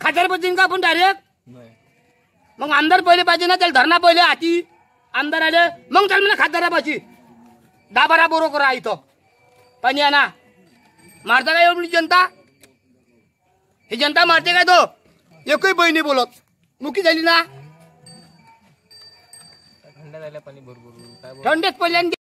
खासदार पाहिजे का आपण डायरेक्ट? नाही. मग आमदार पहिले पाहिजे ना, त्याला धरणा पहिले हाती आमदार आले मग त्याला म्हणा खासदारापाशी 10-12 बोरो करा इथं पाणी आणा. मारता काय एवढी जनता? ही जनता मारते काय? तो एकही बहिणी बोलत मुकी झाली ना. थंड झाल्या पाणी भरपूर थंडीच पडल्या